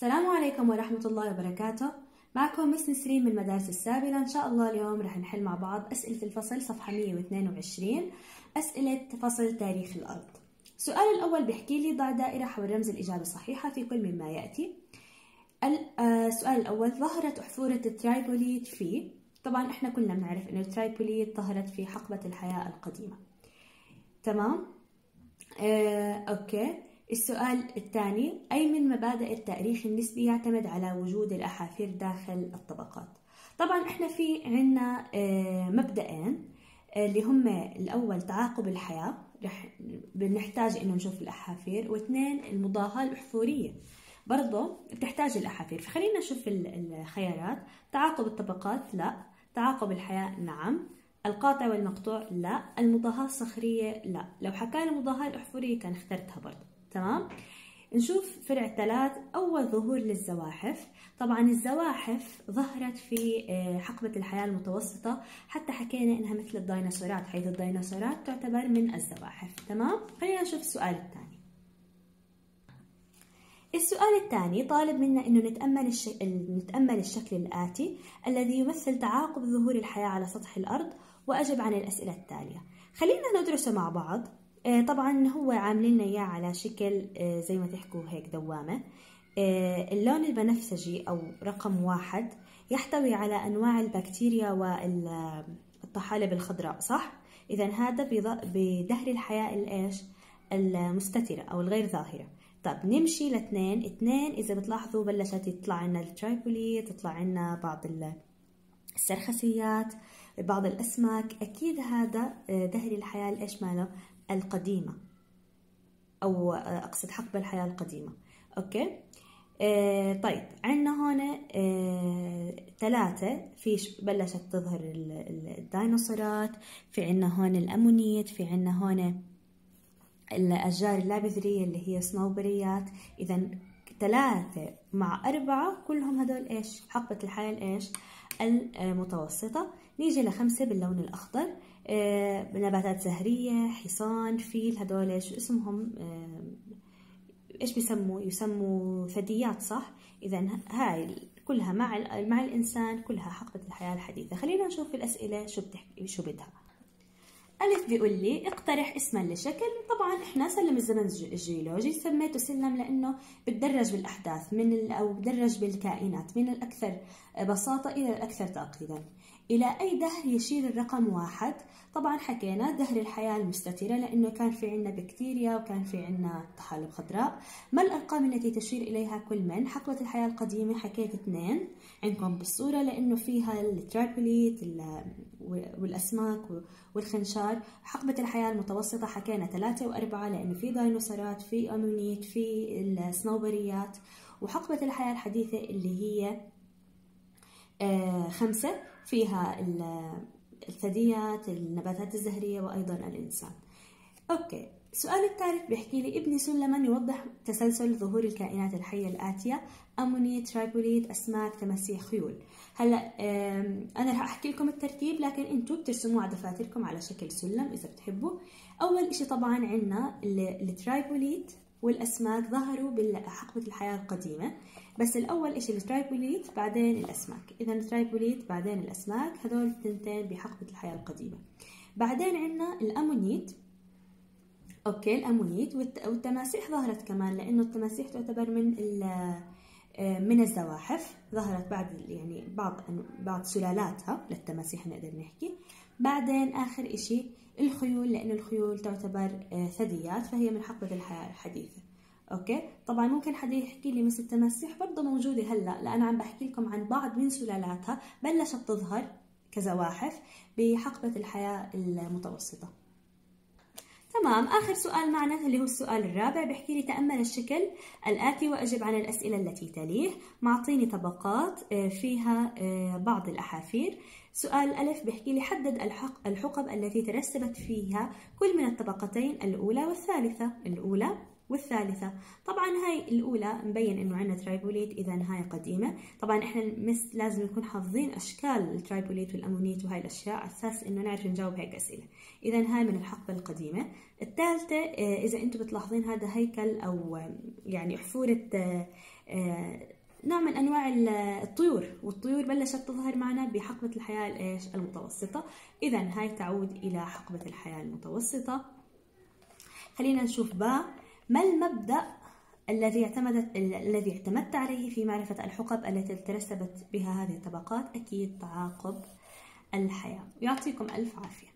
السلام عليكم ورحمة الله وبركاته. معكم مس نسرين من مدارس السابلة. إن شاء الله اليوم رح نحل مع بعض أسئلة الفصل صفحة 122، أسئلة فصل تاريخ الأرض. السؤال الأول بيحكي لي ضع دائرة حول رمز الإجابة الصحيحة في كل مما يأتي. السؤال الأول: ظهرت أحفورة الترايبوليت في، طبعا إحنا كلنا بنعرف إنه الترايبوليت ظهرت في حقبة الحياة القديمة. تمام؟ أوكي. السؤال الثاني: أي من مبادئ التاريخ النسبي يعتمد على وجود الأحافير داخل الطبقات؟ طبعا احنا في عنا مبدئين اللي هم الأول تعاقب الحياة، رح بنحتاج إنه نشوف الأحافير، واثنين المضاهاة الأحفورية برضه بتحتاج الأحافير. فخلينا نشوف الخيارات. تعاقب الطبقات لا، تعاقب الحياة نعم، القاطع والمقطوع لا، المضاهاة الصخرية لا. لو حكى المضاهاة الأحفورية كان اخترتها برضه. تمام. نشوف فرع 3: أول ظهور للزواحف. طبعا الزواحف ظهرت في حقبة الحياة المتوسطة، حتى حكينا إنها مثل الديناصورات، حيث الديناصورات تعتبر من الزواحف. تمام. خلينا نشوف السؤال الثاني. السؤال الثاني طالب منا إنه نتأمل الشكل الآتي الذي يمثل تعاقب ظهور الحياة على سطح الأرض، وأجب عن الأسئلة التالية. خلينا ندرسه مع بعض. طبعا هو عاملين لنا اياه على شكل زي ما تحكوا هيك دوامة. اللون البنفسجي او رقم 1 يحتوي على انواع البكتيريا والطحالب الخضراء، صح؟ اذا هذا بدهر الحياة الايش؟ المستترة او الغير ظاهرة. طب نمشي لاثنين. اذا بتلاحظوا بلشت يطلع عنا الترايبوليت، تطلع عنا بعض السرخسيات، بعض الاسماك. اكيد هذا دهر الحياة الايش ماله؟ القديمة، أو أقصد حقبة الحياة القديمة. أوكي. طيب عندنا هون 3 في بلشت تظهر الديناصورات، في عندنا هون الأمونيت، في عندنا هون الأشجار اللابذرية اللي هي صنوبريات. إذا 3 مع 4 كلهم هدول إيش؟ حقبة الحياة الإيش؟ المتوسطة. نيجي ل5 باللون الأخضر، نباتات زهرية، حصان، فيل. هدول شو اسمهم؟ ايش يسموا ثدييات، صح؟ اذا هاي كلها مع الانسان، كلها حقبة الحياة الحديثة. خلينا نشوف الاسئلة شو بدها. ألف بيقول لي اقترح اسما لشكل. طبعا احنا سلم الزمن الجيولوجي سميته سلم لانه بتدرج بالاحداث او بتدرج بالكائنات من الاكثر بساطة الى الاكثر تعقيدا. الى اي دهر يشير الرقم 1؟ طبعا حكينا دهر الحياة المستترة لانه كان في عنا بكتيريا وكان في عنا طحالب خضراء. ما الارقام التي تشير اليها كل من؟ حقبة الحياة القديمة حكيت 2 عندكم بالصورة لانه فيها الترايبوليت والاسماك والخنشار. حقبة الحياة المتوسطة حكينا 3 و4 لأنه في ديناصورات، في أمونيت، في الصنوبريات. وحقبة الحياة الحديثة اللي هي 5 فيها الثدييات، النباتات الزهرية، وأيضا الإنسان. أوكي. السؤال الثالث بيحكي لي ابني سلما يوضح تسلسل ظهور الكائنات الحية الآتية: أمونيت، ترايبوليت، أسماك، تماسيح، خيول. هلا أنا رح أحكي لكم الترتيب، لكن أنتم بترسموه على دفاتركم على شكل سلم إذا بتحبوا. أول إشي طبعا عنا الترايبوليت والأسماك ظهروا بحقبة الحياة القديمة، بس الأول إشي الترايبوليت بعدين الأسماك. إذا الترايبوليت بعدين الأسماك، هدول الثنتين بحقبة الحياة القديمة. بعدين عنا الأمونيت. اوكي. الامونيت والتماسيح ظهرت كمان لانه التماسيح تعتبر من الزواحف، ظهرت بعد يعني بعض سلالاتها للتماسيح نقدر نحكي. بعدين اخر اشي الخيول لانه الخيول تعتبر ثدييات، فهي من حقبة الحياة الحديثة. اوكي. طبعا ممكن حدا يحكي لي مثل التماسيح برضه موجودة هلا، لا انا عم بحكي لكم عن بعض من سلالاتها بلشت تظهر كزواحف بحقبة الحياة المتوسطة. تمام. آخر سؤال معنا اللي هو السؤال الرابع بيحكي لي تأمل الشكل الآتي وأجب عن الأسئلة التي تليه. معطيني طبقات فيها بعض الأحافير. سؤال ألف بيحكي لي حدد الحقب التي ترسبت فيها كل من الطبقتين الأولى والثالثة. الأولى والثالثة. طبعا هاي الأولى مبين إنه عندنا ترايبوليت، إذا هاي قديمة. طبعا إحنا لازم نكون حافظين أشكال الترايبوليت والأمونيت وهاي الأشياء على أساس إنه نعرف نجاوب هيك أسئلة. إذا هاي من الحقبة القديمة. الثالثة إذا أنتم بتلاحظين هذا هيكل أو يعني أحفورة نوع من أنواع الطيور، والطيور بلشت تظهر معنا بحقبة الحياة المتوسطة. إذا هاي تعود إلى حقبة الحياة المتوسطة. خلينا نشوف ما المبدأ الذي اعتمدت عليه في معرفة الحقب التي ترسبت بها هذه الطبقات؟ أكيد تعاقب الحياة. يعطيكم ألف عافية.